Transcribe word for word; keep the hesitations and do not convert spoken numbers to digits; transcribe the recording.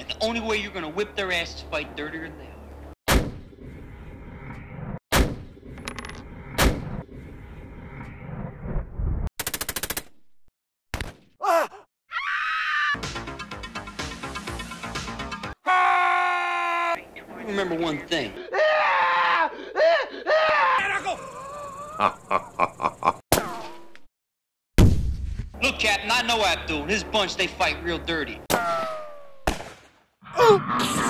And the only way you're gonna whip their ass is fight dirtier than they are. Remember one thing. Look, Captain, I know Abdul. His bunch, they fight real dirty. Oh.